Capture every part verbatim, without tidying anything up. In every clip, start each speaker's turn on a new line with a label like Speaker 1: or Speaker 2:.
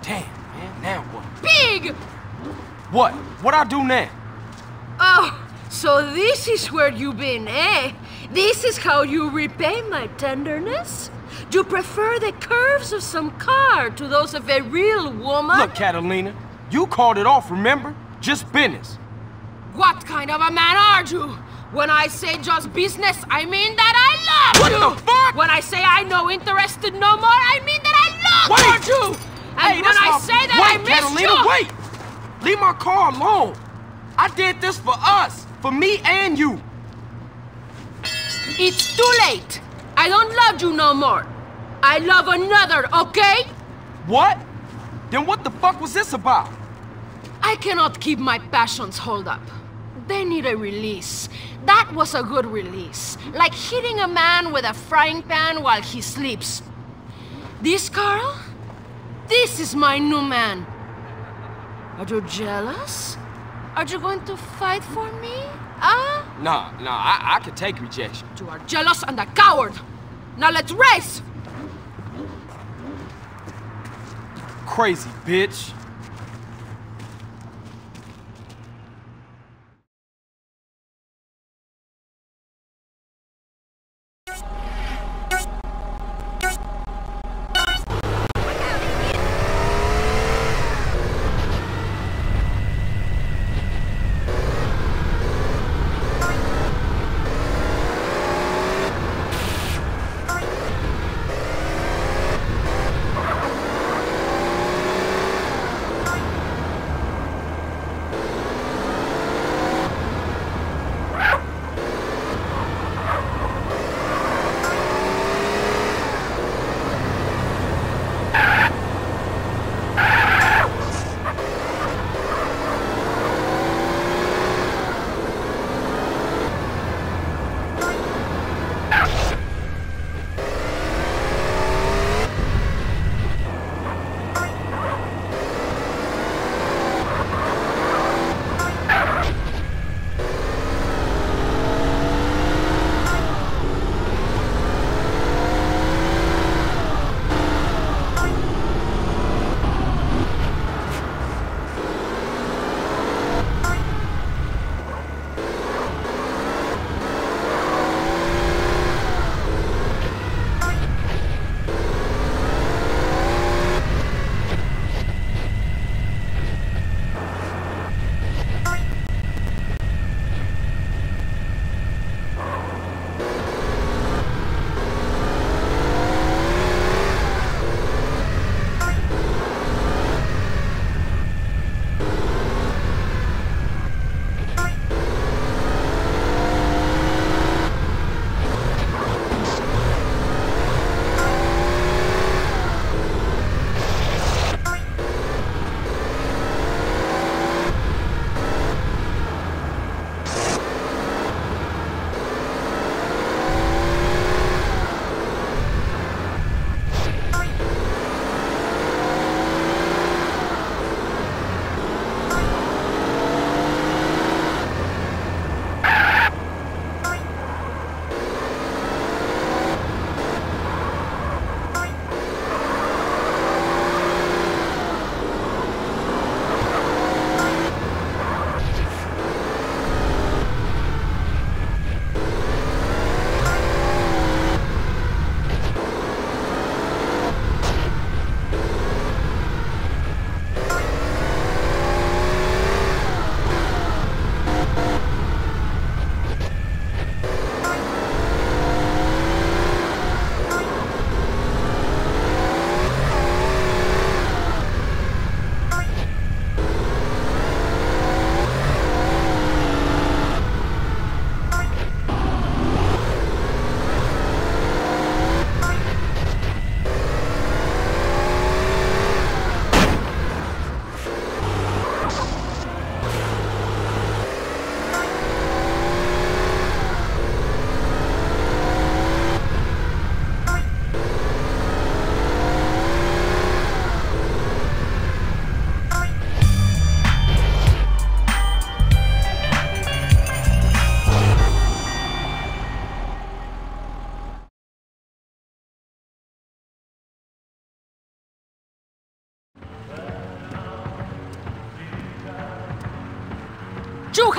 Speaker 1: Damn, man, now what?
Speaker 2: Pig!
Speaker 1: What? What I do now?
Speaker 2: Oh, so this is where you've been, eh? This is how you repay my tenderness? You prefer the curves of some car to those of a real woman?
Speaker 1: Look, Catalina, you called it off, remember? Just business.
Speaker 2: What kind of a man are you? When I say just business, I mean that I love
Speaker 1: what
Speaker 2: you!
Speaker 1: What the fuck?
Speaker 2: When I say I no interested no more, I mean that I love
Speaker 1: wait.
Speaker 2: you! And
Speaker 1: hey,
Speaker 2: when I
Speaker 1: my...
Speaker 2: say that
Speaker 1: wait,
Speaker 2: I miss
Speaker 1: Catalina,
Speaker 2: you...
Speaker 1: wait! Leave my car alone! I did this for us, for me and you.
Speaker 2: It's too late. I don't love you no more. I love another, okay?
Speaker 1: What? Then what the fuck was this about?
Speaker 2: I cannot keep my passions hold up. They need a release. That was a good release. Like hitting a man with a frying pan while he sleeps. This, Carl? This is my new man. Are you jealous? Are you going to fight for me? Huh?
Speaker 1: Nah, nah, I, I can take rejection.
Speaker 2: You are jealous and a coward. Now let's race!
Speaker 1: Crazy bitch.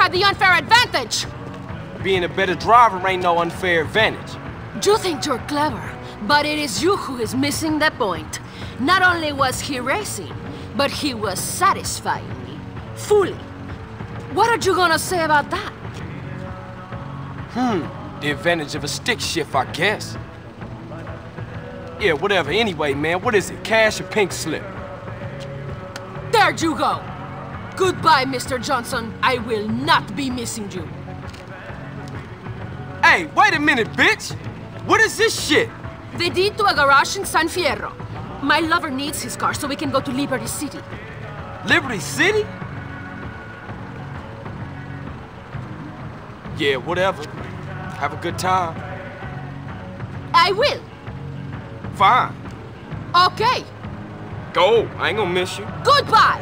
Speaker 2: had the unfair advantage!
Speaker 1: Being a better driver ain't no unfair advantage.
Speaker 2: You think you're clever, but it is you who is missing the point. Not only was he racing, but he was satisfying me. Fully. What are you gonna say about that?
Speaker 1: Hmm, the advantage of a stick shift, I guess. Yeah, whatever. Anyway, man, what is it? Cash or pink slip?
Speaker 2: There you go! Goodbye, Mister Johnson. I will not be missing you.
Speaker 1: Hey, wait a minute, bitch! What is this shit?
Speaker 2: The deed to a garage in San Fierro. My lover needs his car so we can go to Liberty City.
Speaker 1: Liberty City? Yeah, whatever. Have a good time.
Speaker 2: I will.
Speaker 1: Fine.
Speaker 2: Okay.
Speaker 1: Go. I ain't gonna miss you.
Speaker 2: Goodbye!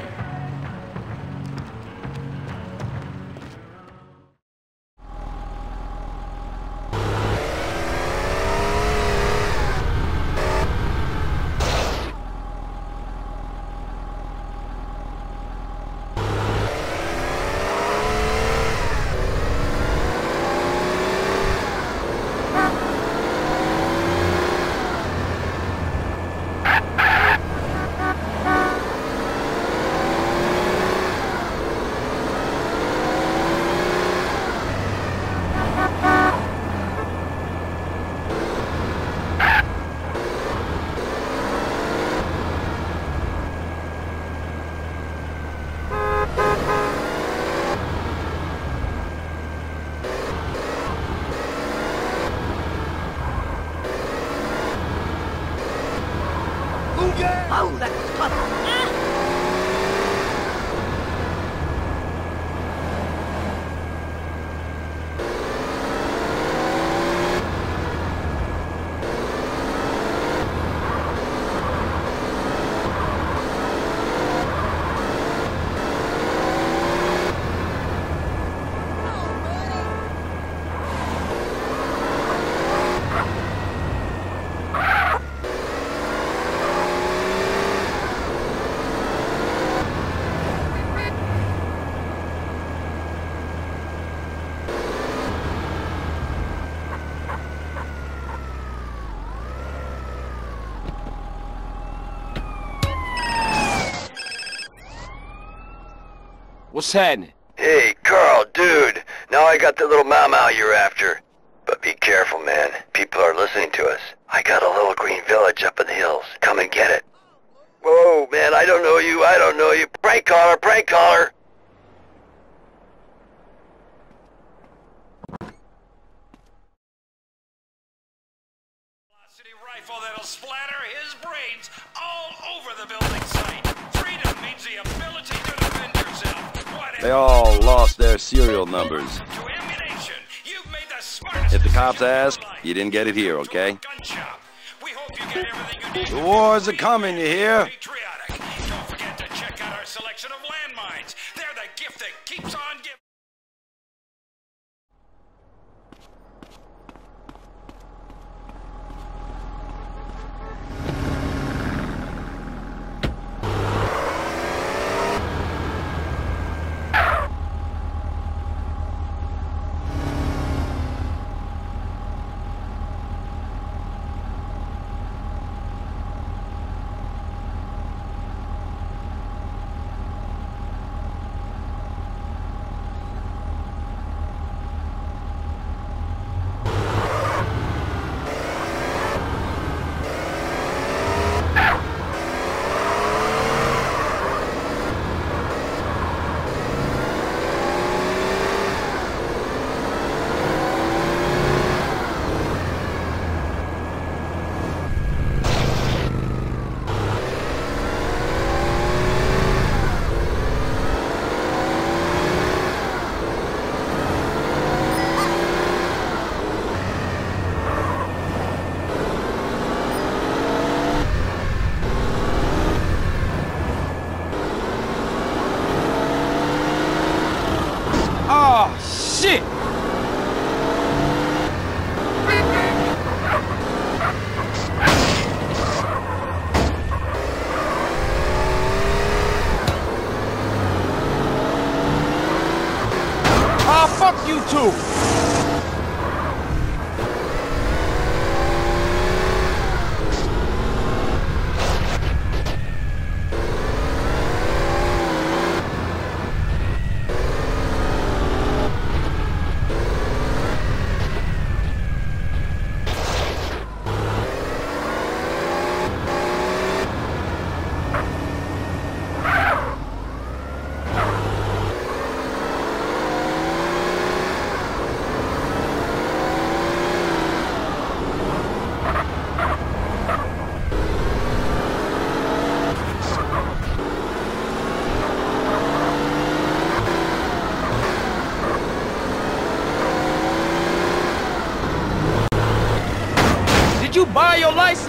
Speaker 3: Oh, that was clever.
Speaker 1: What's happening?
Speaker 4: Hey, Carl, dude. Now I got the little mau-mau you're after. But be careful, man. People are listening to us. I got a little green village up in the hills. Come and get it. Whoa, man, I don't know you. I don't know you. Prank caller, prank caller.
Speaker 5: Velocity rifle that'll splatter his brains all over the building site. Freedom means the ability to defend yourself.
Speaker 6: They all lost their serial numbers. If the cops ask, you didn't get it here, okay? The wars are coming, you hear?
Speaker 5: Don't forget to check out our selection of landmines. They're the gift that keeps on giving.
Speaker 1: you too! Did you buy your license?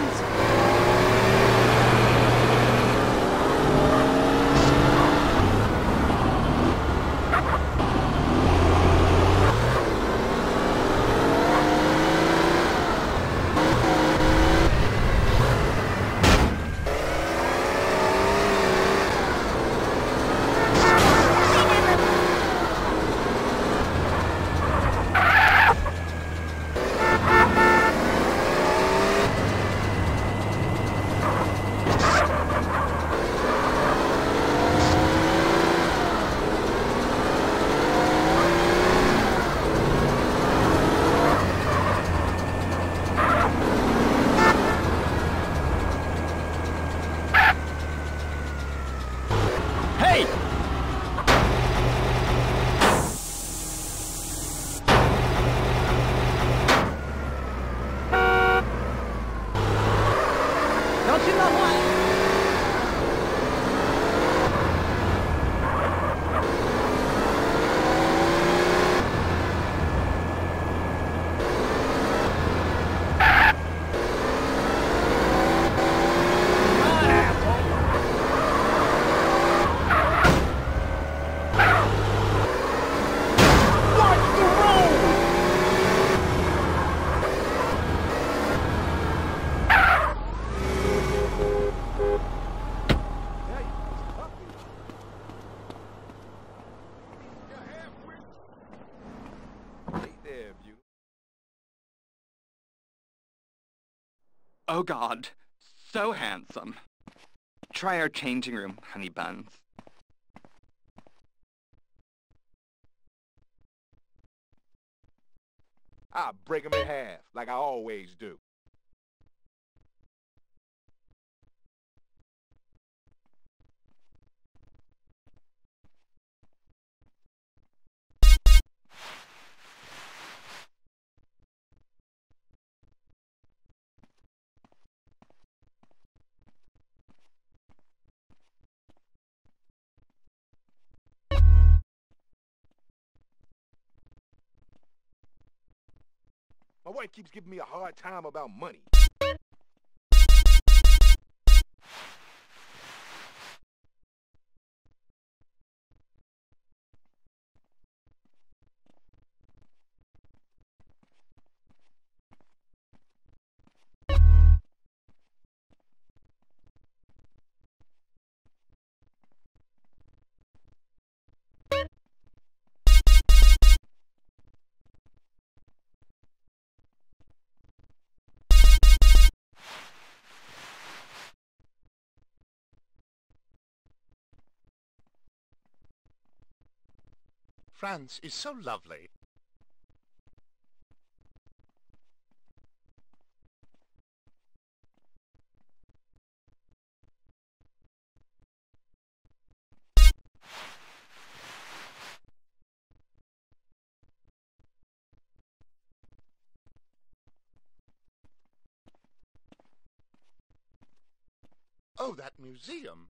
Speaker 1: Hey! Don't you know why?
Speaker 7: Oh God, so handsome. Try our changing room, honey buns.
Speaker 8: I'll break 'em in half, like I always do. My wife keeps giving me a hard time about money.
Speaker 9: France is so lovely. Oh, that museum.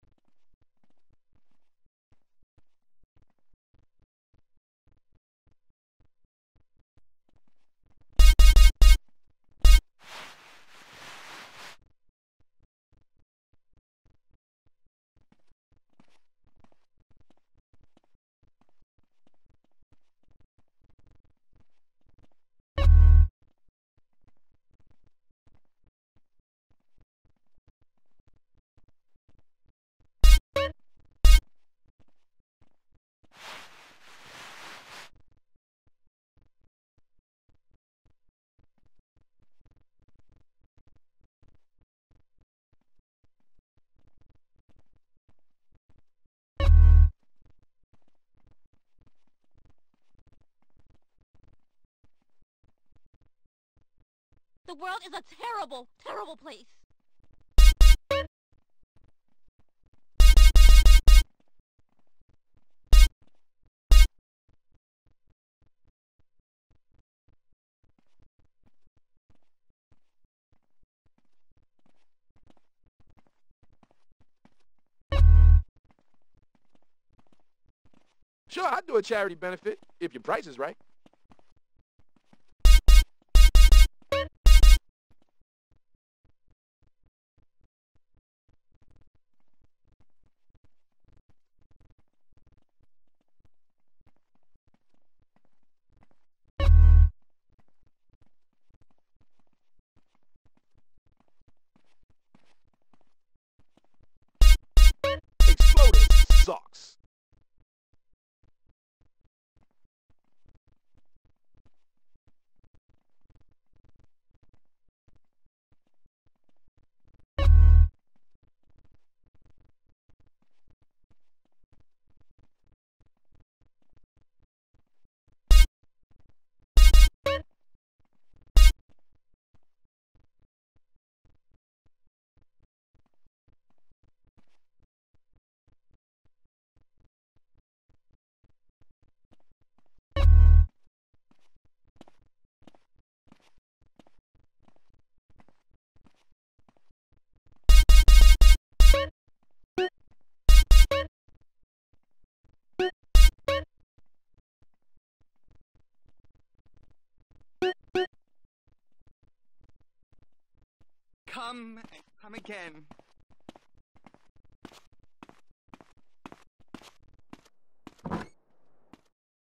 Speaker 10: The world is a terrible, terrible place.
Speaker 8: Sure, I'd do a charity benefit, if your price is right. Exploder sucks.
Speaker 7: Come and come again.